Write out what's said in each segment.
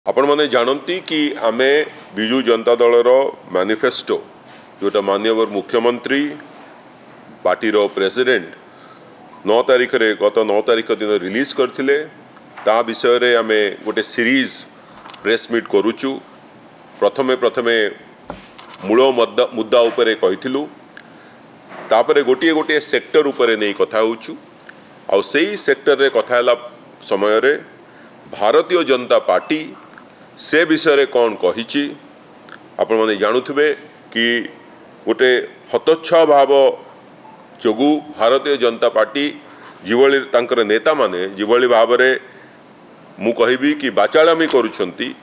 आपण मैंने जानती कि आमे विजु जनता दलर मैनिफेस्टो जोटा माननीय मुख्यमंत्री पार्टी प्रेसिडेंट 9 तारिख रे गत 9 तारिख दिन रिलीज करथिले ता विषय रे आमे गोटे सीरीज प्रेस मीट करूचु। प्रथमे प्रथमे मूल मुद्दा उपरे कहिथिलु, तापरे गोटे गोटे सेक्टर उपरे नहीं कथा होचु। आ सेई सेक्टर रे कथा हला समय रे भारतीय जनता पार्टी से विषय रे कौन कहिछि आपण माने जानुथिबे कि गोटे हतोच्छा भाव जोगु भारतीय जनता पार्टी जिवଳି तांकर नेता माने जिवଳି भाव रे मु कहिबी कि बाचालामी करूछंती,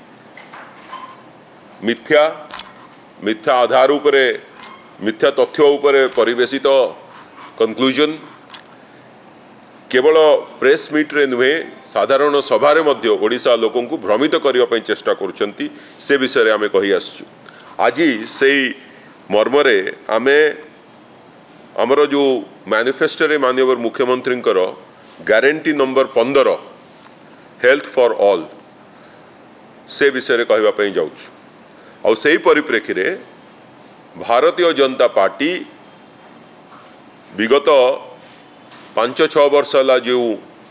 मिथ्या मिथ्या आधार उपरे मिथ्या तथ्य उपरे परिवेशित कंक्लूजन केवल प्रेस मीट रे नुहे साधारण सभा रे मध्य ओडिशा लोकों को भ्रमित करने पर चेष्टा करुछंती। से विषय रे आमे कहि आसछु। आज से मर्मरे आमे हमर जो मैनिफेस्टो रे माननीय मुख्यमंत्री guarantee number 15 health for all से विषय रे कहबा पई जाउछु। आ सेही परिप्रेक्षी रे भारतीय जनता पार्टी विगत 5-6 वर्ष है जो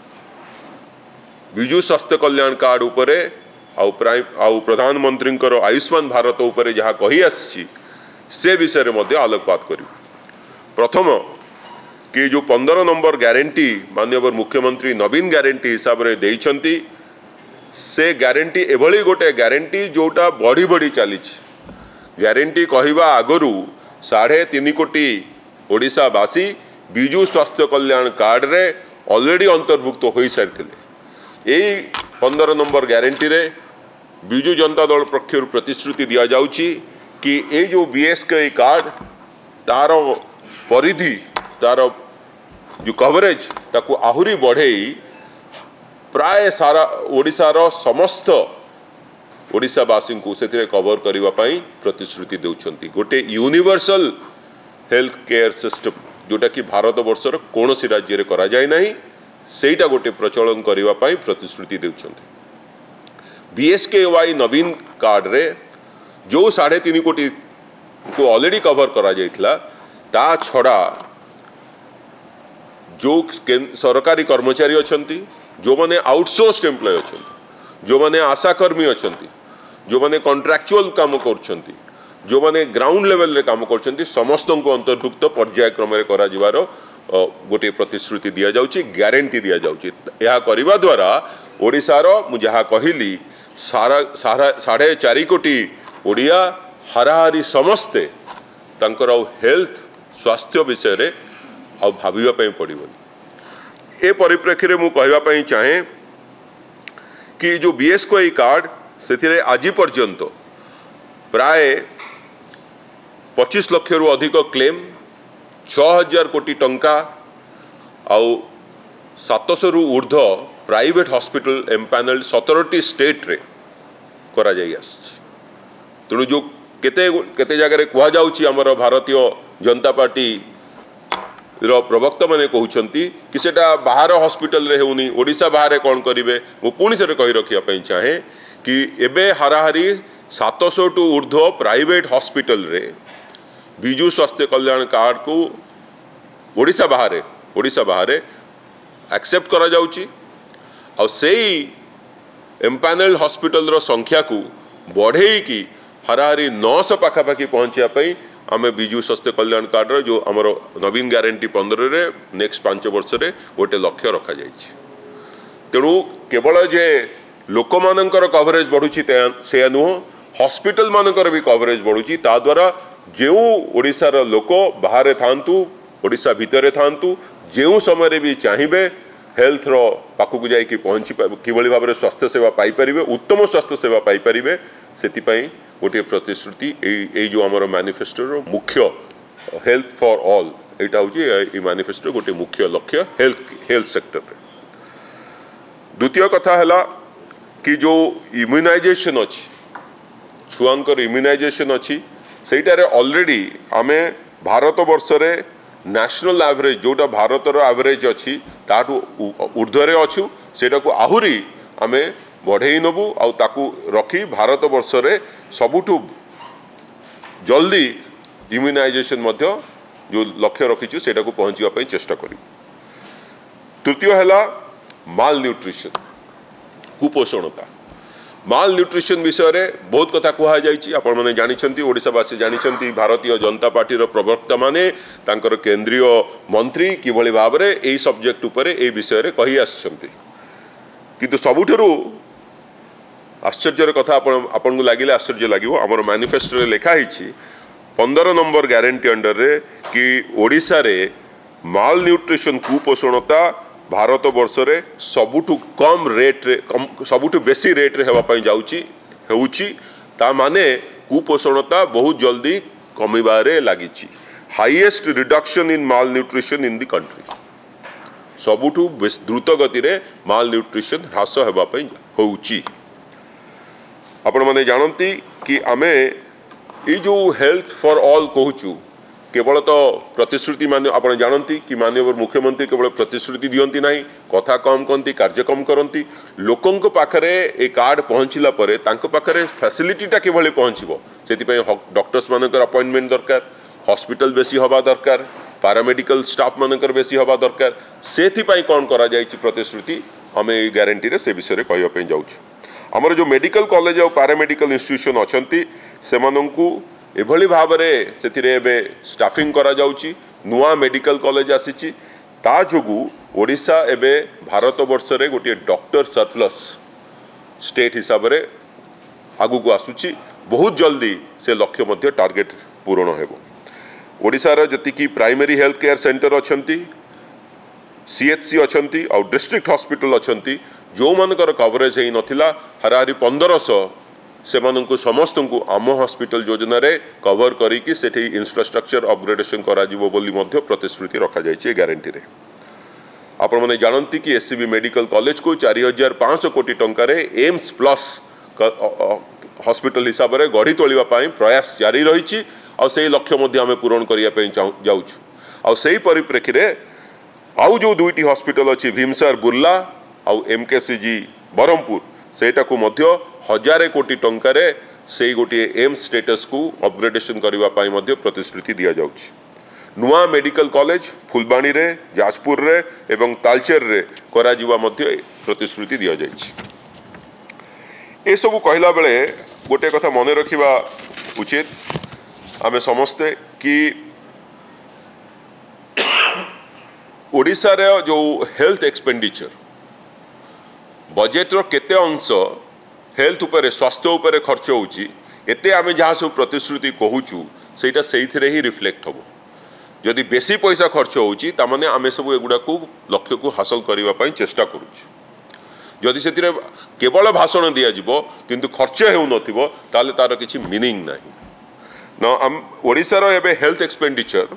विजु स्वास्थ्य कल्याण कार्ड उपरे आउ प्रधानमंत्री आयुष्मान भारत उपरे जहाँ कही आसी से विषय रे मध्य आलोकपात करूँ। प्रथम कि जो 15 नंबर गारंटी माननीय मुख्यमंत्री नवीन गारंटी हिसाब रे देइछंती, से गारंटी एभली गोटे गारंटी जोटा बढ़ी बढ़ी चली गारंटी कहवा आगरू 3.5 कोटी ओडिशावासी विजु स्वास्थ्य कल्याण कार्ड रे ऑलरेडी अंतर्भुक्त हो सारी। यही 15 नंबर गारंटी रे विजु जनता दल पक्षर प्रतिश्रुति दि जाउची कि ये जो बीएसके कार्ड तार परिधि तार जो कवरेज ताकू आहुरी बढ़े प्राय सारा ओडिशार समस्त ओडिशावासी को से कवर करने प्रतिश्रुति देउछंती। गोटे यूनिवर्सल हेल्थ केयर सिस्टम जोटा कि भारत वर्षर कौन सी राज्य में करा जाए नहीं, सेटा गोटे प्रचलन करने प्रतिश्रुति देउछंती। बीएसकेवाई नवीन कार्ड रे जो 3.5 कोटी को ऑलरेडी कवर करा जाइथिला, ता छड़ा जो सरकारी कर्मचारी अछंती, जो माने आउटसोर्स्ड एम्प्लॉय अछंती, जो माने आशाकर्मी अछंती, जो माने कॉन्ट्रैक्चुअल काम करछंती, जो माने ग्राउंड लेवल रे काम करछंती, समस्त को अंतर्भुक्त पर्याय क्रम रे करा जिवारो गोटे प्रतिश्रुति दिया जाउची, गारंटी दिया जाउची। यह करबा द्वारा ओडिशार मु जहा कहिली सारा 4.5 कोटी ओडिया हाराहारी समस्ते तांकर हेल्थ स्वास्थ्य विषय रे आ भाबिबा पई पड़िबनी। ए परिप्रेक्षी रे मु कहबा पई चाहे कि जो बीएसके कार्ड से आज पर्यंत प्राय 25 लाख रु अधिक क्लेम, 6000 कोटी टंका आउ 700 रु ऊर्ध्व प्राइवेट हॉस्पिटल एम्पानल्ड 17टी स्टेट रे करा जाई आछि। तेणु जो केते केते जगह कह जाउछि हमर भारतीय जनता पार्टी रो प्रवक्ता माने कहउछंती कि सेटा बाहर हॉस्पिटल रे होउनी, ओडिशा बाहर कौन करिवे। मु पुणी थरे कहि रखिया पई चाहे कि एबे हाराहारी 700 टू ऊर्ध्व प्राइवेट हॉस्पिटल रे विजु स्वास्थ्य कल्याण कार्ड को ओडिशा बाहर एक्सेप्ट करा जाउची। और सेही एम्पानल्ड हॉस्पिटल रो संख्या को बढ़े कि हाराहारी 900 पाखापाखि पहुँचा आमे विजु स्वास्थ्य कल्याण कार्ड रो जो आमर नवीन गारंटी 15 रे नेक्स्ट 5 वर्ष रे गोटे लक्ष्य रखा जाइछि। तेणु केवल जे लोक मानकर कवरेज बढ़ुची से नुह, हॉस्पिटल मानकर भी कवरेज बढ़ुची। ता द्वारा जो ओडिशार लोक बाहर थांतु ओडिशा भितर थांतु जो समय भी चाहिए हेल्थ रो पाखक जाइए पहुँची किभली भाव स्वास्थ्य सेवा पाई परिबे, उत्तम स्वास्थ्य सेवा पाई परिबे, सेतिपई गोटे प्रतिश्रुति ए जो आमर मैनिफेस्टो रो मुख्य हेल्थ फॉर ऑल एटा होची मैनिफेस्टो गोटे मुख्य लक्ष्य हेल्थ सेक्टर रे। द्वितीय कथा है कि जो इम्यूनाइजेशन अच्छी छुआंकर इम्यूनाइजेशन अच्छी सेटारे ऑलरेडी आमे भारत वर्ष रे नेशनल एवरेज जोटा भारतर एवरेज अच्छी ताठू ऊर्ध्व रे अच्छु, सेटा को आहुरी आमे बढ़ई नबू आउ ताकू रखी भारत वर्ष रे सबुठु जल्दी इम्यूनाइजेशन मध्य जो लक्ष्य रखीचु सेटा को पहुँचवा पाई चेष्टा करी। तृतीय है माल न्यूट्रिशन कुपोषणता। माल न्यूट्रिशन विषय में बहुत कथा कहा जाइए। आपण मैंने जानते ओडिशावासी जानते भारतीय जनता पार्टी प्रवक्ता माने तांकर केंद्रीय मंत्री किभली भाव में यही सब्जेक्ट उपरे ए विषय रे कही आछंती। किंतु सबुठरू आश्चर्यर कथा आपन को लगिले आश्चर्य लगिवो हमर मैनिफेस्टो रे लिखा हिची 15 नंबर गारंटी अंडर रे कि ओडिशा रे माल न्यूट्रिशन कुपोषणता भारत वर्ष रे सबुठु कम रेट रे सबुठु बेसी रेट रे हेवा पई जाउची हेउची ता माने कुपोषणता बहुत जल्दी कमिबारे लागिची। Highest reduction in malnutrition in the country सबुठु द्रुत गति रे माल न्यूट्रिशन ह्रास हेवा पई होउची। आपण माने जानती कि आमे ये जो हेल्थ फॉर ऑल कहूचु केवल तो प्रतिश्रुति मान आप जानती कि माननीय मुख्यमंत्री केवल प्रतिश्रुति दियंती नहीं कथा कम करती कार्य कम करती लोकों पाखरे ए कार्ड पहुँचला परे तांको पाखरे फैसिलिटीटा किभली पहुँचबो सेतिपई डॉक्टर्स मानकर अपॉइंटमेंट दरकार हॉस्पिटल बेसी हवा दरकार पैरामेडिकल स्टाफ मानकर बेसी हवा दरकार सेतिपई कौन करा जायछि प्रतिश्रुति आम ये ग्यारंटी रे से विषय कहवाई जाऊँ। आमर जो मेडिकल कॉलेज और पैरामेडिकल इंस्टीट्यूशन अच्छी से एभली भाव में से स्टाफिंग करा जाउची नुआ मेडिकल कॉलेज आसी ता जोगु ओडिशा एबे भारत वर्ष रे गोटे डॉक्टर सरप्लस स्टेट हिसाब से आगु को आसुची बहुत जल्दी से लक्ष्य मध्य टार्गेट पूरण हेबो। ओडिशार जतिकी प्राइमरी हेल्थ केयर सेंटर अच्छी सीएचसी अच्छी और डिस्ट्रिक्ट हॉस्पिटल अच्छी जो मानकर कवरेज है नथिला हाराहारी 1500 से समस्त को आम हॉस्पिटल योजना रे कवर करी सेठी इंफ्रास्ट्रक्चर अपग्रेडेशन करा जिवो बोली मध्य प्रतिश्रुति रखा जाइए ग्यारंटी रे। आपण माने जानती कि एससीबी मेडिकल कॉलेज को 4500 कोटी टंकार एम्स प्लस हॉस्पिटल हिसाब से गढ़ी तोलिबा पाई प्रयास जारी रही और से लक्ष्य मध्य आमे पूरण करिया पे जाउछु। और सही परिप्रेक्षी रे आउ जो दुईटी हॉस्पिटल अच्छी भीमसार बुर्ला आउ एमकेसीजी बरहमपुर सेटा को मध्य 1000 कोटी टंकार से गोटे एम्स स्टेटस को अपग्रेडेशन करने पाई मध्य प्रतिश्रुति दि जाउछि। नुआ मेडिकल कॉलेज फुलबाणी रे जाजपुर रे एवं तालचेर रे करा जिवा मध्य प्रतिश्रुति दि जाइछि। ए सबु कहला बेले गोटे कथा मन रखिबा उचित आमे समस्ते कि ओडिशा रे जो हेल्थ एक्सपेंडिचर बजेट रो केते अंश हेल्थ उपरे स्वास्थ्य उपरे खर्च होउची एते आमे जहाँ सब प्रतिश्रुति कहूचु सेटा सेइथिरे ही रिफ्लेक्ट हबो। जदि बेसी पैसा खर्च होउची ता माने आमे सब एगुडा को लक्ष्य को हासिल करिवा पई चेष्टा करूची। जदि सेतिरे केवल भाषण दिया जिवो किंतु खर्च हेउ नथिबो ताले तार किछि मीनिंग नाही न। ओडिशा रो एबे हेल्थ एक्सपेंडिचर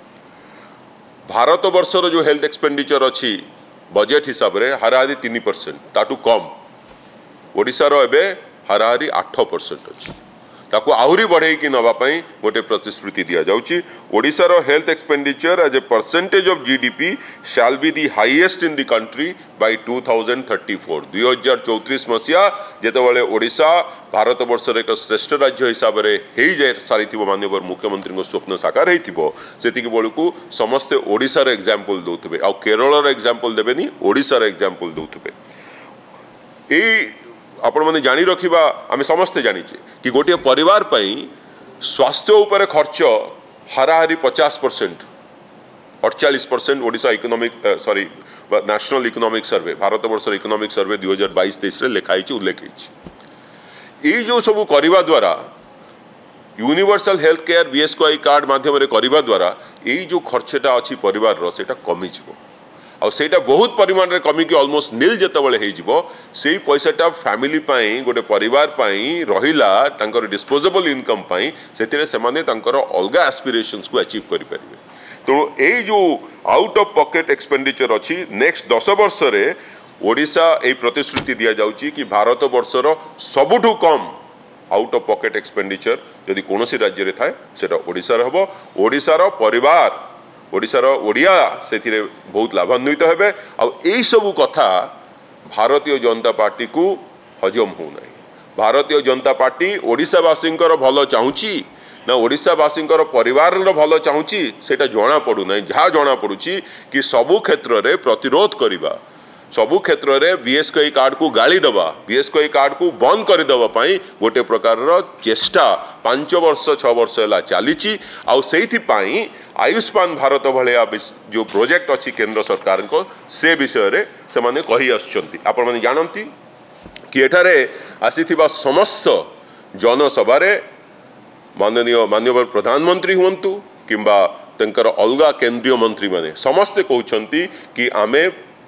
भारत वर्षर जो हेल्थ एक्सपेंडिचर अच्छी बजेट हिसाब से हाराहारी 3% ताटू कम ओडिशार एबे हाराहारी 8% अच्छी ताकू आहुरी बढ़े कि नवापाई गोटे प्रतिश्रुति दि जाउची। ओडिशार health expenditure as a percentage of GDP shall be the highest in the country by 2034 2034 मसीहा जेतेबेले ओडिशा भारत वर्ष एक श्रेष्ठ राज्य हिसाब से हो जाए सारी माननीय मुख्यमंत्री स्वप्न साकार होती बेलू समस्ते ओडिशार एग्जाम्पल दौथे आ केरल एग्जाम्पल देवेनि ओडिशार एग्जाम्पल दौथे। आपण मैंने जानी रखा आम समस्ते जानीचे कि गोटे परिवार पई स्वास्थ्य उपर खर्च हाराहारी 50% 48% Odisha economic sorry national economic survey Bharat वर्ष इकोनॉमिक सर्वे 2022-23 लिखाई उल्लेख ये जो सब करने द्वारा universal health care BSKY card माध्यम करने द्वारा यही जो खर्चटा अच्छी परिवार सेटा कमिज और सेटा बहुत परिमाण रे कमी कि ऑलमोस्ट नील जेतेबेले हेजिबो सेही पैसाटा फैमिली पाई गोटे परिवार पाई रहिला तांकर डिस्पोजेबल इनकम पाई सेतिरे सेमाने तांकर अलगा एस्पिरेशंस को अचीव करि परिबे। तेणु यही जो आउट ऑफ पॉकेट एक्सपेंडिचर अच्छी नेक्स्ट 10 वर्ष रे ओडिशा यही प्रतिश्रुति दि जाउची कि भारत वर्षर सबुठु कम आउट ऑफ पॉकेट एक्सपेंडिचर यदि कोनोसी राज्य रे थाए सेटा ओडिशा रे हबो। ओडिशार परिवार ओडिशार ओडिया से बहुत लाभान्वित हेबे। आ यही सब कथा भारतीय जनता पार्टी को हजम होना। भारतीय जनता पार्टी ओडिशावासींकर भल चाहूँगी ना ओडिशावासींकर परिवार भल चाहूँगी सेटा जना पड़ूना। जहाँ जना पड़ुची कि सबु क्षेत्र में प्रतिरोध करवा, सबु क्षेत्र में बीएसके कार्ड को गाली दबा, बीएसके कार्ड को बंद करदेवाई गोटे प्रकार चेष्टा 5 वर्ष 6 वर्ष है चली। आईपाई आयुष्मान भारत भाया जो प्रोजेक्ट अच्छी केंद्र सरकार को से विषय से माने कही आसुचंती। आपण माने जानती कि एठारे आसीथिबा समस्त जनसभा माननीय प्रधानमंत्री हुंतु किंबा तंकर अलगा केंद्रीय मंत्री माने समस्ते कहउछंती कि आमे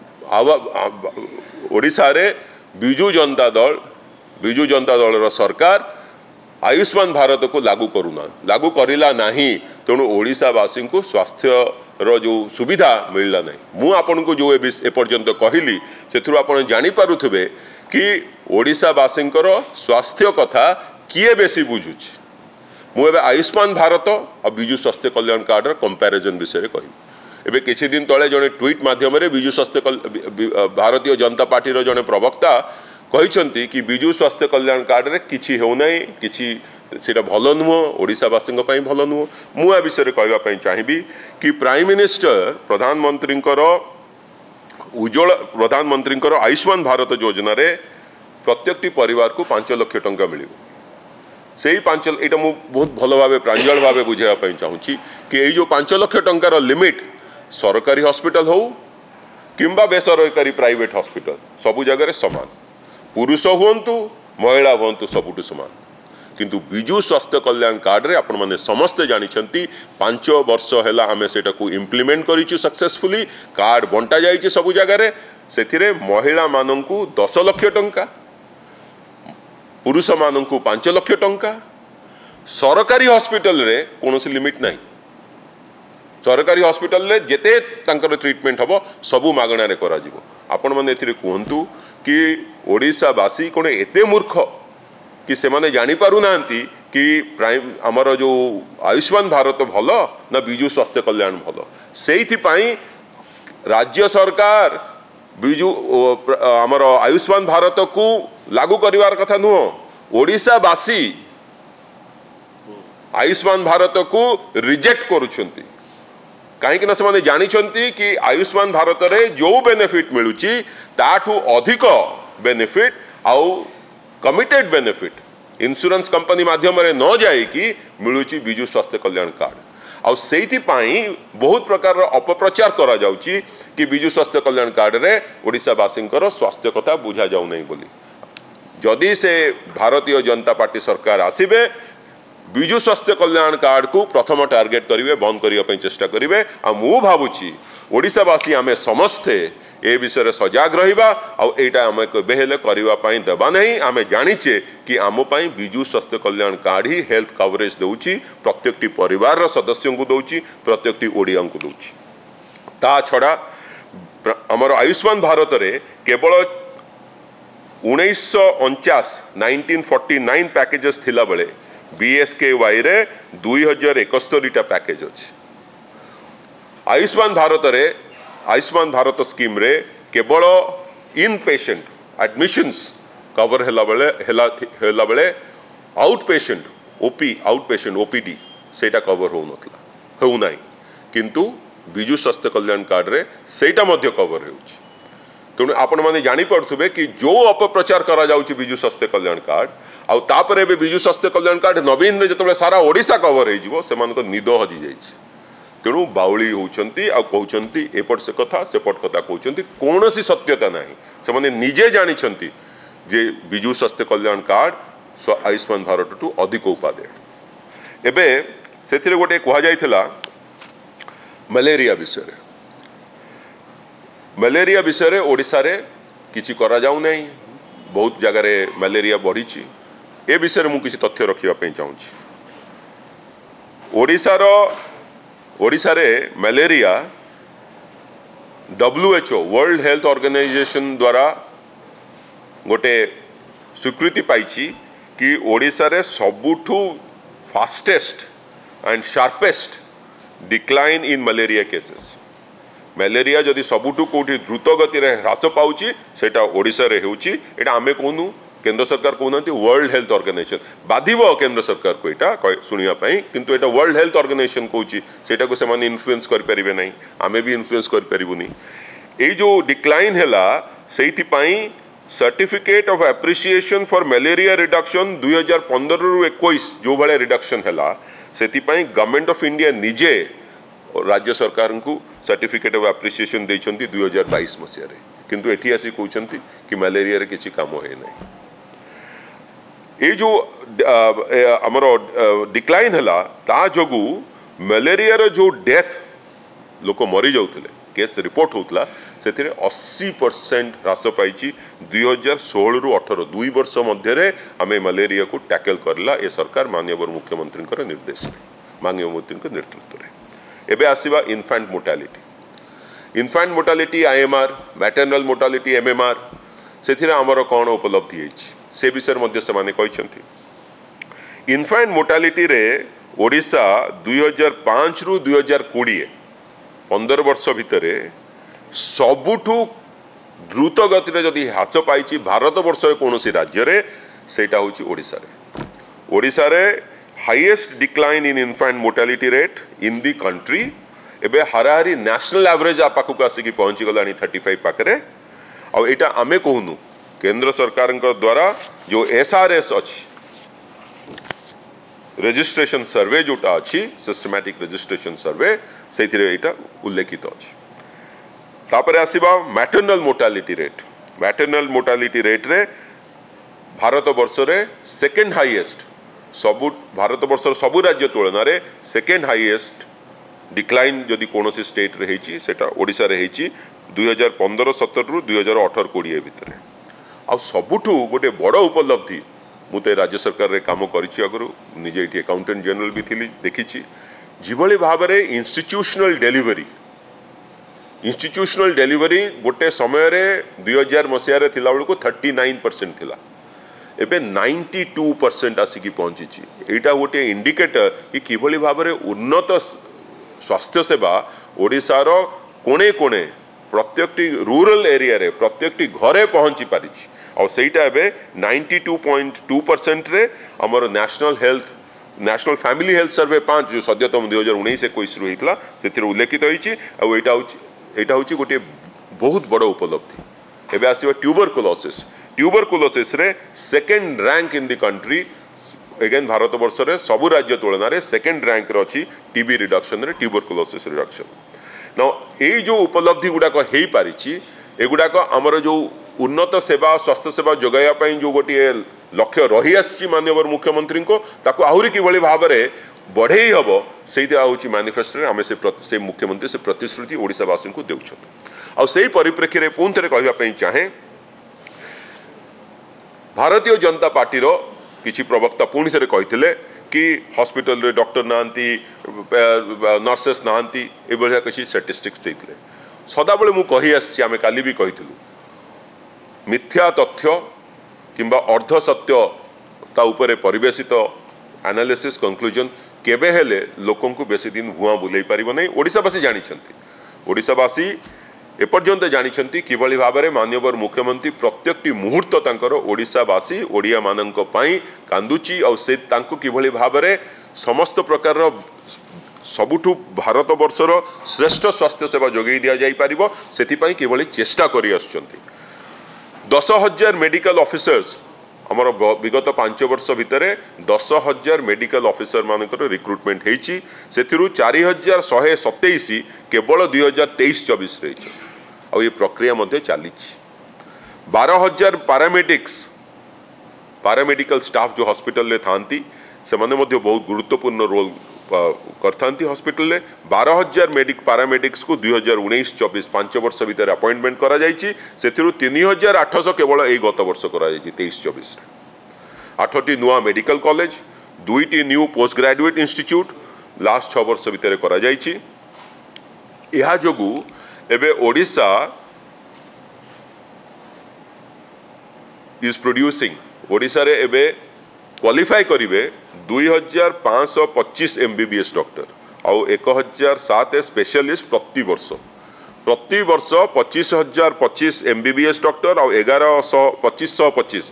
ओडिशा रे बिजु जनता दल सरकार आयुष्मान भारत को लागू करिला नहीं। तेणु ओडिशावासी को स्वास्थ्य रो जो सुविधा मिलला नहीं। मु आपन को जो ए पर्यंत कहली से आपण जानी पारुथबे कि ओडिशावासींकर स्वास्थ्य कथा किए बेसी बुझुची। मुझे आयुष्मान भारत और विजु स्वास्थ्य कल्याण कार्ड कंपैरिजन विषय कह एबे किछि दिन तले जने ट्वीट माध्यम विजु स्वास्थ्य भारतीय जनता पार्टी रो जने प्रवक्ता कहिसंती कि विजु स्वास्थ्य कल्याण कार्ड रे किछि हेउ नै, किछि सेटा भल नुह, ओडिशावासी भल नुह। मु आ विषय कहबा पई चाहिबी कि प्राइम मिनिस्टर प्रधानमंत्री आयुष्मान भारत योजना रे प्रत्येकटी परिवार को 5 लाख टंका मिलिबो। से ही 5 यहाँ मुझे बहुत भल भाव प्रांजल भाव बुझाई चाहूँगी कि ये जो 5 लाख टंकार लिमिट सरकारी हॉस्पिटल हो किंबा बेसरकारी प्राइवेट हॉस्पिटल सबु जगह समान, पुरुष हुंतु महिला हुंतु सबुठु समान। किंतु विजु स्वास्थ्य कल्याण कार्ड रे आपण माने समस्ते जानिछंती 5 वर्ष हैला आमे सेटा को इम्प्लीमेंट करिछु सक्सेसफुली। कार्ड बंटा जाइछि सबु जगह रे, सेथिरे महिला माननकु 10 लाख टंका, पुरुष माननकु 5 लाख टंका। सरकारी हॉस्पिटल रे कोनोसी लिमिट नहीं। सरकारी हॉस्पिटल रे जेते तांकर ट्रीटमेंट हबो सबु मागणा रे करा जिवो। आपण माने एथिरे कहंतु कि ओडिशावासी कोन एते मूर्ख कि से माने जानी पारु नांती कि प्राइम आमर जो आयुष्मान भारत भल ना विजु स्वास्थ्य कल्याण भल। सेइथि पई राज्य सरकार विजु आमर आयुष्मान भारत को लागू करिवार कथा नुह। ओडिशावासी आयुष्मान भारत को रिजेक्ट करुछंती कहीं से माने जानिछंती कि आयुष्मान भारत रे जो बेनिफिट मिलुची ताठू अधिक बेनिफिट आउ कमिटेड बेनिफिट इंश्योरेंस कंपनी माध्यम रे न जाए कि मिलुची विजु स्वास्थ्य कल्याण कार्ड। आउ सेइथि पई बहुत प्रकार अपप्रचार करा जाउची कि विजु स्वास्थ्य कल्याण कार्ड रे ओडिशावासींकर स्वास्थ्य कथा बुझा जाउ नहीं बोली। जदि से भारतीय जनता पार्टी सरकार आसिबे विजु स्वास्थ्य कल्याण कार्ड को प्रथम टार्गेट करेंगे, बंद करने चेष्टा करेंगे। आ मु भावुची ओडिशावासी आमे समस्ते ए विषय सजाग रहिबा आ एटा आमे बेहेले करने देवा नहीं। आमे जानिचे कि आम पई विजु स्वास्थ्य कल्याण कार्ड ही हेल्थ कवरेज दउची, प्रत्येकटी परिवार सदस्यों को दउची, प्रत्येकटी ओडिया को दउची। ता छड़ा हमर आयुष्मान भारत रे केवल 1949 पैकेजेस थिला बेले BSKY रे 2071 पैकेज अच्छे। आयुष्मान भारत स्कीम रे केवल इन पेशेंट एडमिशंस कवर हेला बेले आउट पेशेंट OPD सेटा कवर हो नहीं। किंतु विजु स्वास्थ्य कल्याण कार्ड रे सेटा मध्य कवर होउची। तेणु आपण माने जानी पड़थुबे कि जो अपप्रचार करा जाउची विजु स्वास्थ्य कल्याण कार्ड आउ तापर एबे विजु स्वास्थ्य कल्याण कार्ड नवीन रे जतबे सारा ओडिशा कवर हो जिवो सेमानको निद हजि जाइछि। तेणु बाउली होउचंती आ कहउचंती एपट से कथा सेपट कथा कहउचंती, कोनोसी सत्यता नाही। से माने निजे जानिछंती जे विजु स्वास्थ्य कल्याण कार्ड आयुष्मान भारत टू अधिक उपादेय। एबे सेथिरे गोटे कहा जाइथिला मलेरिया विषय रे ओडिशा रे किछि करा जाउ नहीं। बहुत जगह रे मलेरिया बढ़ी ए विषय में मुझे तथ्य रखा चाहूँगी। ओडिशा रे malaria WHO world health organisation द्वारा गोटे स्वीकृति पाई कि ओडिशा रे सबुठू fastest and sharpest decline in malaria cases. Malaria जदि सबुठू कौटी द्रुत गति रे ह्रास पाउची सेटा ओडिशा रे हेउची। एटा आमे कहनु केंद्र सरकार कहना वर्ल्ड हेल्थ ऑर्गेनाइजेशन बाधिब केंद्र सरकार को यहाँ शुणापी किंतु एटा वर्ल्ड हेल्थ ऑर्गेनाइजेशन कहूँ से इन्फ्लुएंस करें ना आमे भी इन्फ्लुएंस करूनी ये जो डिक्लाइन है से certificate of appreciation for malaria reduction 2015 रु 21 जो भाया रिडक्शन है से गवर्नमेंट ऑफ इंडिया निजे राज्य सरकार को सर्टिफिकेट ऑफ एप्रिसिएशन देइछंती 2022 मसीह किंतु एठी आसी कहउछंती कि मलेरिया रे किछि काम होय नै ए जो हमर डिक्लाइन हला ता जोगु मलेरिया रो जो डेथ लोक मरी जाउतले केस रिपोर्ट होतला सेथिरे 80% ह्रास पाइछि 2016 रु 18 2 वर्ष मध्य रे आमे मलेरिया को टैकल करला ए सरकार माननीय मुख्यमंत्री कर निर्देश माननीय मुख्यमंत्री के नेतृत्व रे एबे आसीबा infant mortality IMR maternal mortality MMR से आमर कौन उपलब्धि है से विषय मध्य से माने कहते इनफैंट मोर्टालिटी रे ओडिशा 2005 रु 2020 15 वर्ष भितर सबुठू द्रुत गति जदि ह्रास पाई भारत वर्ष कौन राज्य रे सेटा होची ओडिशा रे highest decline in infant mortality rate in the country एबे हाराहारी नेशनल एवरेज पाखक आसिक पहुँची गला 35 पाखे आईटा आमे कहूनु केंद्र सरकार द्वारा जो SRS अच्छी रजिस्ट्रेशन सर्वे जोटा अच्छी सिस्टमैटिक रजिस्ट्रेशन सर्वे से यहाँ उल्लेखित अच्छी तापर आसीबा मैटरनल मोर्टालिटी रेट रे भारत वर्ष रे सेकेंड हाईएस्ट सबु भारत वर्ष सबु राज्य तुलन रे सेकेंड हाईएस्ट डिक्लाइन जदि कौन स्टेट रे हेची सेटा ओडिशा रे हेची 2015-17 रु 2018-20 भितर आ सबुठू गोटे बड़ उपलब्धि मुते राज्य सरकार रे काम करिछि अगरु निजे इठी अकाउंटेंट जनरल भी थिली देखिछि जिभଳି भाबरे इंस्टीट्यूशनल डेलीवरी गोटे समय रे 2000 मसिया रे थिला बेलको 39% थिला एबे 92% आसिकी पहुंची एटा गोटे इंडिकेटर कि किभଳି भाबरे उन्नत स्वास्थ्य सेवा ओडिशा रो कोणे कोणे प्रत्येक रूरल एरिया रे प्रत्येक घरे पहुंची पारि और सेटा एबे 92.2% रे हमर नेशनल फैमिली हेल्थ सर्वे 5 जो सद्यतम 2019-21 रु हेतला सेतिर उल्लेखित होईची आ एटा होची गोटे बहुत बड़ उपलब्धि एबे आसीबा ट्यूबरकुलोसिस रे second rank in the country again Bharat वर्ष रे सबु राज्य तुलन रे सेकेंड रैंक रे अछि टीबी रिडक्शन रे ट्यूबरकुलोसिस रिडक्शन ना ये जो उपलब्धि गुड़ाक हो पारिछि एगुड़ाक आमर जो उन्नत सेवा स्वास्थ्य सेवा जोगाइबा जो गोटे लक्ष्य रही आसी माननीय मुख्यमंत्री को ताकू आहुरी किभଳି भाबरे बढ़ई हम सेटा होची मैनिफेस्टो आम से मुख्यमंत्री से प्रतिश्रुति ओडिशावासी को देउछत आ सेही परिप्रेक्षी रे पुन थरे कहबा पई चाहे भारतीय जनता पार्टी रो किछि प्रवक्ता पुणी थे कहते कि हॉस्पिटल रे डॉक्टर नांती नर्सेस नांती ए भलिया किछि स्टैटिस्टिक्स देइतले सदाबले मु कहि आछि आमे काली भी कहितलु मिथ्या तथ्य किंबा अर्ध सत्य ता उपरे परिवेशित एनालिसिस कंक्लूजन केबे हेले लोकन को बेसी दिन भुआ बुलाई परिबो नै ओडिसावासी जानिछंती ओडिसावासी एपर्यंत जानिछंती किभଳି भाबरे माननीय मुख्यमंत्री प्रत्येकटी मुहूर्त तांकर ओडिसावासी ओडिया माननक पई कांदुची और से तांको किभଳି भाबरे समस्त प्रकार सबुठू भारत वर्षर श्रेष्ठ स्वास्थ्य सेवा जोगई दिया जाई परिबो सेति पई किभଳି चेष्टा करि आछंती 10,000 मेडिकल ऑफिसर्स आमर विगत 5 वर्ष भितर 10,000 मेडिकल ऑफिसर मानकर रिक्रुटमेंट होती से 4,127 केवल 2023-24 रही और ये प्रक्रिया मध्य चली 12,000 पैरामेडिकल स्टाफ जो हॉस्पिटल रे थांती से माने मध्य बहुत गुरुत्वपूर्ण रोल करथांती हॉस्पिटल रे 12,000 पैरामेडिक्स को 2019-24 5 वर्ष भितर अपॉइंटमेंट करा जायछि सेथिरु 3,800 केवल एई गत वर्ष करा जायछि 23-24 8टी नुआ मेडिकल कॉलेज 2टी new post graduate institute last 6 वर्ष भितर करा जायछि एहा जोगु एबे ओडिशा इज प्रोड्यूसिंग ओडिशा रे एबे क्वालिफाई करिवे 2,525 MBBS डॉक्टर और 1,007 स्पेशलिस्ट प्रति वर्ष प्रति वर्ष 25,025 MBBS डॉक्टर और 2525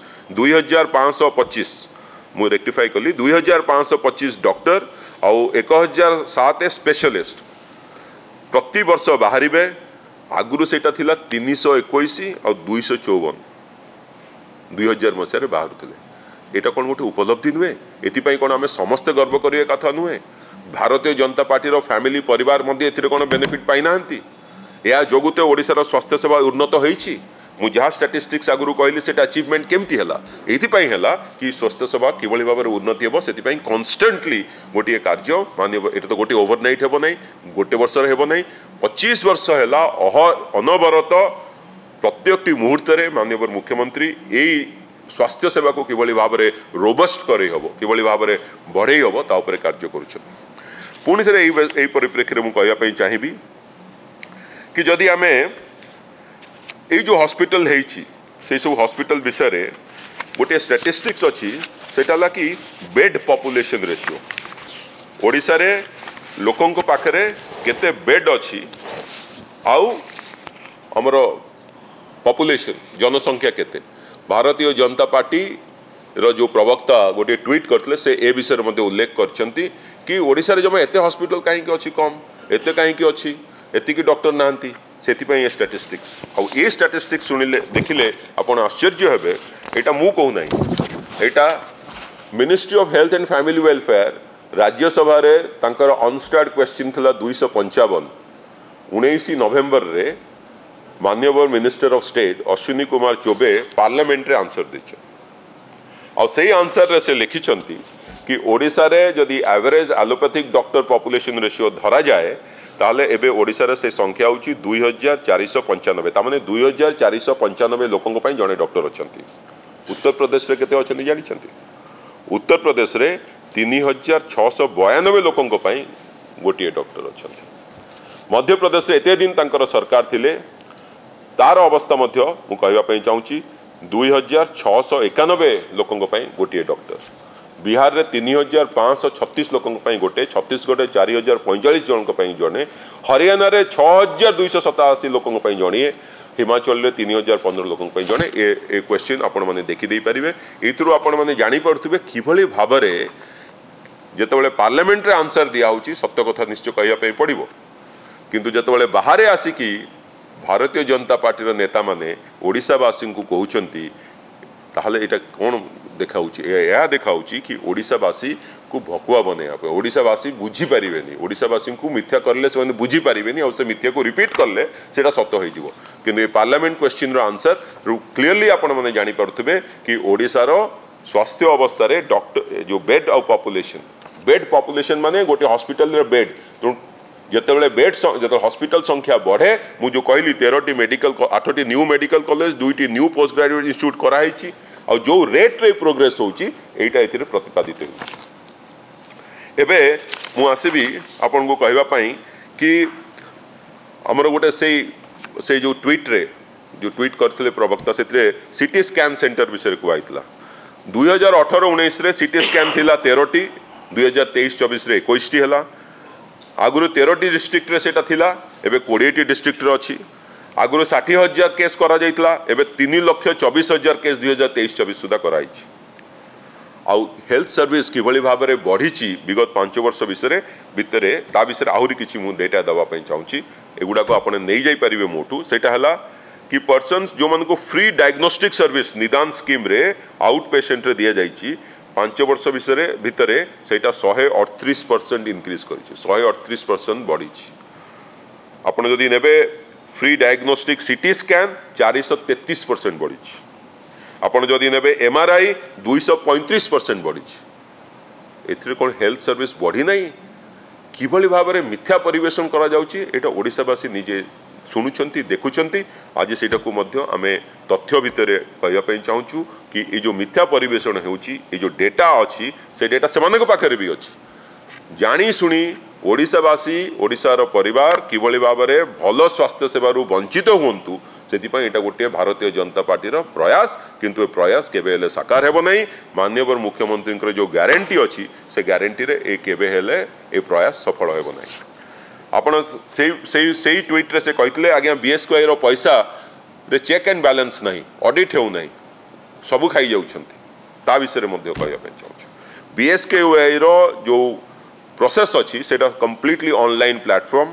2525 मु रेक्टिफाई कली 2525 डॉक्टर और 1007 स्पेशलिस्ट प्रति वर्ष बाहर आगुरी से 321 और 254 2000 मसीह बाहर थे। यहाँ कौन गोटे उपलब्धि नुहे ये कौन आम समस्ते गर्व करिए कथा नुहे भारतीय जनता पार्टी फैमिली परिवार मध्य ए कौन बेनिफिट पाई ना या जोगु तो ओडिशार स्वास्थ्य सेवा उन्नत होईछि मु जहाँ स्टैटिस्टिक्स आगु कहली से अचीवमेंट केमती है ये कि स्वास्थ्य सेवा किभली भाव में उन्नति हे से कन्स्टेंटली गोटे कार्य मानव ये तो गोटे ओवरनाइट हे ना गोटे वर्ष हे ना 25 वर्ष है अनवरत प्रत्येक मुहूर्त मानव मुख्यमंत्री यही स्वास्थ्य सेवा को किभली भाव में रोबस्ट करे हबो किभली भाव में बढ़े हबो ता उपरे कार्य करुछन। पुणी थे यही परिप्रेक्षी में कहवाई चाहिए कि जदि आमे ये जो हॉस्पिटल है से सब हॉस्पिटल विषय रे गोटे स्टैटिस्टिक्स अच्छी सेटा कि बेड पॉपुलेशन रेशियो ओडिशा रे लोकों को पाखरे केते बेड अच्छी आउ हमर पॉपुलेशन जनसंख्या केते भारतीय जनता पार्टी रो जो प्रवक्ता गोटे ट्वीट करते से ए विषय में उल्लेख करछंती कि ओडिशा रे जमा एते हॉस्पिटल कहीं अच्छी कम एते कहीं अच्छी एतिकी डॉक्टर नांती से ये स्टैटिस्टिक्स आउ ये स्टैटिस्टिक्स सुनिले देखिले आपण आश्चर्य हेबे एटा मु कहू नाही एटा ministry of health and family welfare Rajya Sabha रे तांकर अनस्टार्ड क्वेश्चन थिला 255 19 नवेम्बर रे माननीय minister of state Ashwini Kumar Choubey parliament रे आंसर देछ आ सही आंसर रे से लिखिछंती कि ओडिशा रे जदि average allopathic doctor population ratio धरा जाए ताहले एबे ओडिशा रे से संख्या होची 2495 तामाने 2495 लोकंक पई जणे डॉक्टर अछंती। उत्तर प्रदेश रे केते अछंती जानि छंती उत्तर प्रदेश रे 3692 लोकंक पई गोटिए डॉक्टर अछंती। मध्य प्रदेश रे एते दिन तांकर सरकार थिले तार अवस्था मध्य मु कहबा पई चाहूची 2691 लोकंक पई गोटिए डॉक्टर। बिहार रे 3536 लोकंक पई गोटे छत्तीसगढ़ रे 4045 जनक पई जणे हरियाणा रे 6287 लोकंक पई जणिए हिमाचल रे 3015 लोकंक पई जणे ए क्वेश्चन आपण माने देखि देई परिबे एथुरु आपण माने जानि पड़थुबे किभली भाव रे जेतेबेले पार्लियामेंट रे आंसर दिया होची सत्य कथा निश्चय कहया पई पड़िबो किंतु जेतेबेले बाहरे आसिकी भारतीय जनता पार्टी रो नेता माने ओडिशावासी को कहउचंती ताहले एटा कोन देखाउची या देखाउची कि ओडिशावासी को भकुआ बनेया पे ओडिशावासी बुझी पारिबेनी ओडिशावासी को मिथ्या करले से बुझी पारिबेनी और से मिथ्या को रिपीट करले सेटा सत्य होई जिवो किंतु ये पार्लियामेंट क्वेश्चन रो आंसर क्लियरली आपण माने जानि पड़थबे कि ओडिसा रो स्वास्थ्य अवस्था रे डॉक्टर जो बेड और पॉपुलेशन माने गोटे हॉस्पिटल रे बेड तो जितेबाला बेड जो हॉस्पिटल संख्या बढ़े मु जो कहली 13टी मेडिकल 8टी न्यू मेडिकल कॉलेज 2टी न्यू पोस्ट ग्रेजुएट इंस्टीट्यूट कराई और जो रेट रे प्रोग्रेस होची एटा एथिरे प्रतिपादित होची। एबे मु आसीबी आपन को कहबा पई कि हमर गोटे से जो ट्वीट करथिले प्रवक्ता सेत्रे सिटी स्कैन सेंटर विषय को आइतला 2018-19 रे सिटी स्कैन थिला 13टी 2023-24 रे 21टी हला आगुरी 13टी डिस्ट्रिक्ट रे सेटा थिला एबे 20टी डिस्ट्रिक्ट रे अछि आगुरी 60,000 केस करा जाइतला एबे 3,24,000 केस 2023-24 सुधा कराई आउ हेल्थ सर्विस किभली भाव में बढ़ी विगत 5 वर्ष विषय भितर ता विषय आहरी किछि मु डेटा दवा पई चाहूची एगुडा को आपण नै जाई परिबे मोटू सेटा हला कि पर्सन्स जो मन को free diagnostic service Nidan scheme रे आउट पेशेंट रे दिया जाइछि 5 वर्ष विषय भितर सेटा 138% इनक्रीज करिछि 138% बढ़ी आपण जदि नेबे फ्री डायग्नोस्टिक सिटी स्कैन 433% बढ़ी आपण जदि नेबे एमआरआई 235% बढ़ी एथिरे कोन हेल्थ सर्विस बढ़ी नहीं किभली भाव में मिथ्या परिवेशन करा जाउछि एटा ओडिशावासी निजे शुणुंट देखुंट आज सेटा को मध्य आमे तथ्य भितर कहवाई चाहूँ कि ये जो मिथ्या परिवेशन होची ये जो डेटा अच्छी से डेटा से पाखे भी अच्छी जानी शुणी ओडिशावासी ओडिशार परिवार किभली भाव में भल स्वास्थ्य सेवार वंचित हूँ से गोटे भारतीय जनता पार्टीर प्रयास किंतु ए प्रयास केबे साकार हेब नहीं माननीय मुख्यमंत्री जो ग्यारंटी अच्छी से ग्यारंटी रे केबे हेले ए प्रयास सफल हेब नहीं। आपण से ट्वीट रे से कहते आज्ञा बीएसकेआई रो पैसा रे चेक एंड बैलेंस नहीं, ऑडिट हो नहीं, सबू खाई जाउछंती। ता विषय में कहवाई चाहूँ बीएसकेआई रो जो प्रोसेस अच्छी सेटा कंप्लीटली ऑनलाइन प्लेटफॉर्म।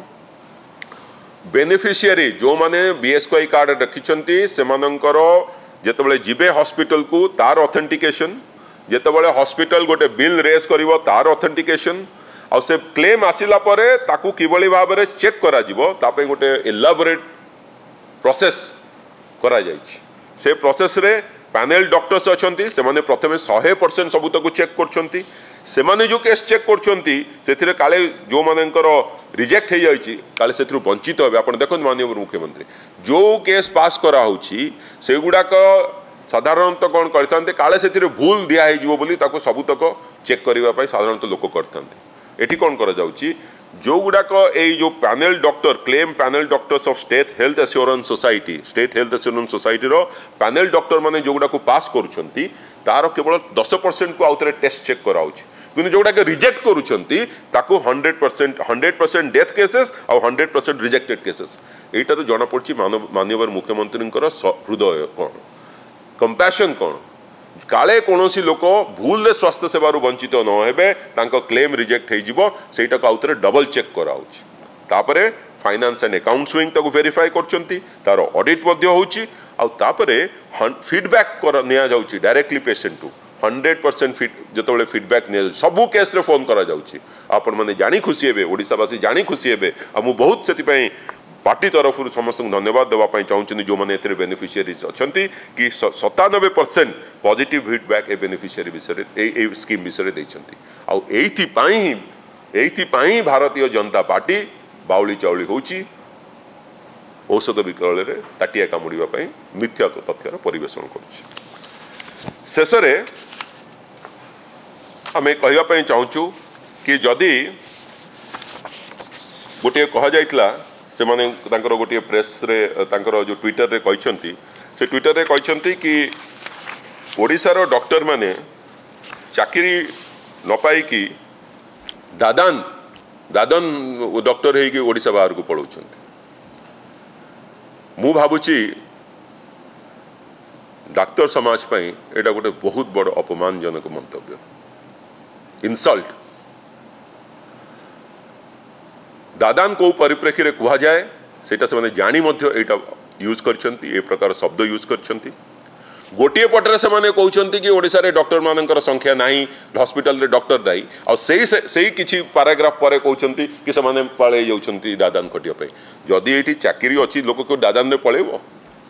बेनिफिशियरी जो माने बीएसकेआई कार्ड रखिछंती सेमानंकर जेतबेले जिबे हॉस्पिटल को तार ऑथेंटिकेशन, जेतबेले हॉस्पिटल गोटे बिल रेज करिवो तार ऑथेंटिकेशन, आ से क्लेम आसिला परे ताकू किबळी भाबरे चेक करा जिवो तापे गोटे एलाबोरेट प्रोसेस करा जायछि। से प्रोसेस रे पैनल डॉक्टर्स अछंती, से माने प्रथमे 100% सबुतक चेक करछंती। से माने जो केस चेक करछंती सेथिरे काले जो मानकर रिजेक्ट हो जाइछि काले सेथिरु वंचित होबे। आपण देखन माननीय मुख्यमंत्री जो केस पास करा होछि से गुडाक साधारणतः कौन करते काले से भूल दिया हो बोली ताको सबुतक चेक करने साधारणतः लोक करते। एठी कौन करा जाउछि जो गुडाक जो panel doctor claim panel doctors of state health assurance society रो पैनल डॉक्टर माने जो गुडाक पास करूछंती तार केवल 10% को आउथरे टेस्ट चेक कराउछि, किंतु जोडाक रिजेक्ट करूछंती ताको 100% डेथ केसेस और 100% रिजेक्टेड केसेस। एटार जना पड़छि माननीय मुख्यमंत्रींकर हृदय कौन, कंपैशन कौन। काले कोनोसी लोक भूल रे स्वास्थ्य सेवारु वंचित न हेबे, तांको क्लेम रिजेक्ट हेइ जिवो सेटा को आउथरे डबल चेक कराउछि। तापरे फाइनेंस एंड अकाउंट स्विंग ताको वेरीफाई करछंती, तार ऑडिट मध्य होउछि, आ तापरे फीडबैक कर निया जाउछि डायरेक्टली पेशेंट टू 100% जतबेले फीडबैक निया सबु केस रे फोन करा जाउछि। आपण माने जानी खुशी हेबे, ओडिसावासी जानी खुशी हेबे। आ मु बहुत सेति पई पार्टी तरफ समस्त धन्यवाद देवाई चाहूँ जो मैंने बेनिफिशियरीज अच्छा कि 97% पॉजिटिव फीडबैक ए बेनिफिशियरी विषय स्कीम विषय देती। भारतीय जनता पार्टी बाउली चाउली होची औषध विक्रय रे ताटिया कामुड़ापी मिथ्या तथ्यर परिवेषण करेष आम कहवाई चाहूँ कि जदि गोटे कह जाइतला से माने तांकर गोटे प्रेस रे तांकर जो ट्विटर रे कहछंती से ट्विटर रे कहछंती कि ओडिसा रो डॉक्टर माने चाकरी न पाई कि दादन डॉक्टर है कि ओडिसा बाहर को पळौछंती। मु भाबुची डाक्तर समाज पई एटा गोटे बहुत बड़ अपमानजनक मंतव्य, इनसल्ट। दादान को परिप्रेक्षी रे कहा जाए सेटा से माने जानी मध्य एटा यूज करछंती, ए प्रकार शब्द यूज करछंती। गोटे पटरे से माने कहउछंती कि ओडिसा रे डॉक्टर मानकर संख्या नाही, हॉस्पिटल रे डॉक्टर नाही, आ सेही किछि पैराग्राफ परे कहउछंती कि से माने पळे जाउछंती दादान खटिया पे। जदि एठी चाकरी अछि लोक को दादान रे पळेबो।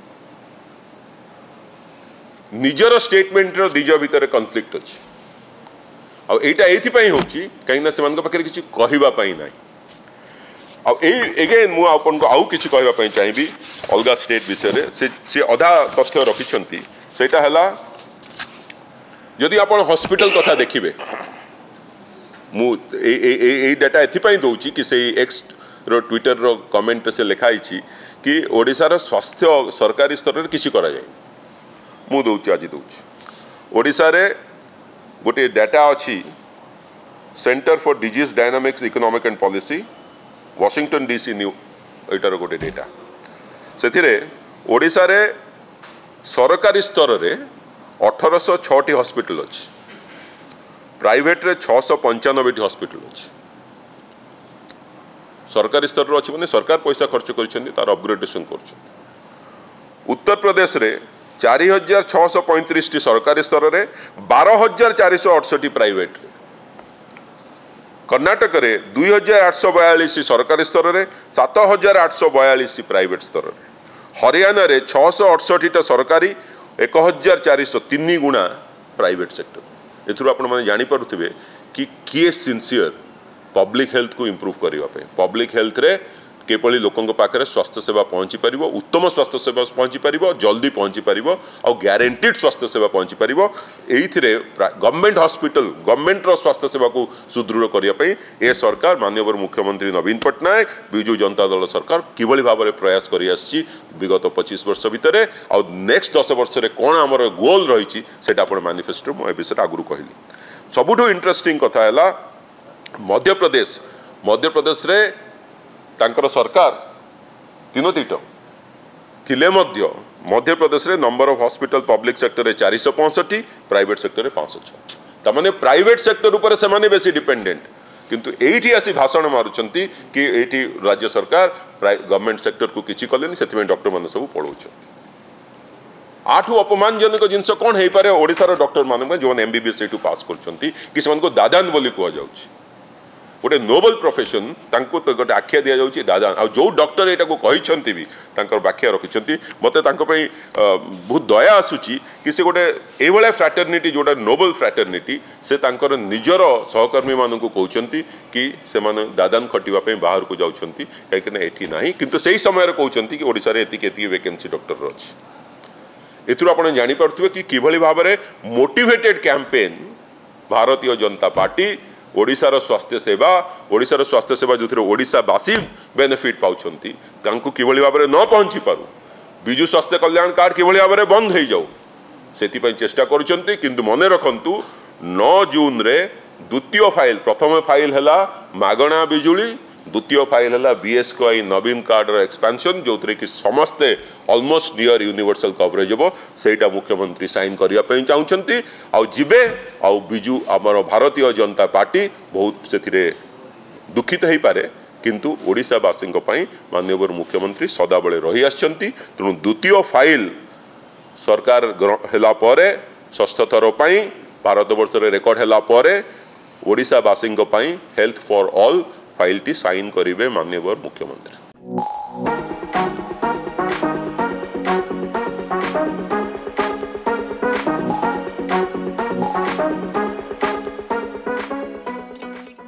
निजर स्टेटमेंट रो दिज भितर कॉन्फ्लिक्ट अछि, आ एटा एथि पई होछि काइना से मानक पाखरे किछि कहिबा पई नाही। एगेन मु आपन को आउ किछि कहबा पई चाहिबी अलगा स्टेट विषय से अधा तथ्य रखिछंती। सेटा हला यदि आपण हॉस्पिटल कथा देखिबे, मु ए डाटा एथि पई दउची कि से एक्स रो ट्विटर रो कमेंट से लिखाई छी कि ओडिसा रो स्वास्थ्य सरकारी स्तर रे किछि करा जाय। मु दउची आज दउची ओडिसा रे गोटे डाटा अछि centre for disease dynamics economic and policy Washington DC new एटार गोटे डेटा से ओडिसा रे सरकारी स्तर रे 1806 हॉस्पिटल अच्छी, प्राइवेट रे 695 हॉस्पिटल अच्छी। सरकारी स्तर रे अच्छी माने सरकार पैसा खर्च कर तार अपग्रेडेशन कर। उत्तर प्रदेश रे 4635 सरकारी स्तर रे 12468 प्राइवेट रे। कर्नाटक रे 2842 सरकारी स्तर रे 7842 प्राइवेट स्तर रे। हरियाणा रे 668 सरकारी 1403 गुणा प्राइवेट सेक्टर। एथुर आपण माने जानि पारुथिबे कि किए सिंसियर पब्लिक हेल्थ को इंप्रूव करबा पे, पब्लिक हेल्थ रे केपली लोकंक पाखरे स्वास्थ्य सेवा पहुँची पारिबो, उत्तम स्वास्थ्य सेवा पहुँची पारिबो, जल्दी पहुँची पारिबो और ग्यारंटीड स्वास्थ्य सेवा पहुँची पारिबो। एइथिरे गवर्नमेंट हॉस्पिटल गवर्नमेंट रो स्वास्थ्य सेवा को सुदृढ़ करिया पई ए सरकार माननीय मुख्यमंत्री नवीन पट्टनायक बिजू जनता दल सरकार किभली भाव में प्रयास करि आछि विगत 25 वर्ष भितर। और नेक्स्ट 10 वर्ष रे कोन हमर गोल रहिछि सेटा आपण मैनिफेस्टो मो ए विषय आगुरु कहली। सबुठो इंटरेस्टिंग कथा हैला मध्य प्रदेश रे तांकर सरकार तीनोटी थिले मध्य मध्य प्रदेश रे number of hospital public sector रे 465 प्राइवेट सेक्टर रे 506 तमाने प्राइवेट सेक्टर ऊपर से माने बेसी डिपेंडेंट किंतु एठी आसी भाषण मारुचंती कि एठी राज्य सरकार गवर्नमेंट सेक्टर को किछि कलेनी सेति डॉक्टर माने सब पळौछंती आठू अपमानजनक जिनस कौन हो पारे ओडिशार डॉक्टर मान जो एमबीबीएस एठू पास करछंती कि से दादान बोली कह जाउछि गोटे नोबल प्रोफेशन तांको तो गोटे आख्या दिया जाउछि दादान आ जो डॉक्टर एटा को कहिसंती भी तांकर व्याख्या रखिसंती मते तांको पई बहुत दया आसुछि कि से गोटे ए भले फ्रैटर्निटी जोटा नोबल फ्रैटर्निटी से तांकर निजर सहकर्मी मानकु कहउछंती कि से माने दादान खटिबा पई बाहर को जाउछंती काहेकि एठी नाही किंतु सेही समय रे कहउछंती कि ओडिसा रे एति वैकेंसी डॉक्टर अछि एथुर आपण जानि पारथुबे कि किभली भाबरे motivated campaign Bharatiya Janata party ओडिशार स्वास्थ्य सेवा जो ओडिशावासी बेनिफिट पाउछंती तांको किभली भाबरे न पहुंची पारु बिजु स्वास्थ्य कल्याण कार्ड किभली भाबरे बंद हो जाऊ सेति पई चेष्टा करूछंती किंतु मने रखंतु 9 जून रे द्वितीय फाइल प्रथम फाइल हैला मागणा बिजुली द्वितीय फाइल है बीएसकेवाई नवीन कार्ड एक्सपेंशन जो कि समस्ते ऑलमोस्ट नियर यूनिवर्सल कवरेज हम सेटा मुख्यमंत्री साइन करने चाहते आबे बिजु आमर भारतीय जनता पार्टी बहुत से दुखित हो पारे किंतु ओडिशावासी माननीय मुख्यमंत्री सदाबले रही आछंती तेणु द्वितीय फाइल सरकार हैला परे षष्ठ थर पर भारत वर्ष रेकर्ड हैला परे ओडिशावासी हेल्थ फॉर ऑल फाइल टी साइन करेंगे माननीय मुख्यमंत्री।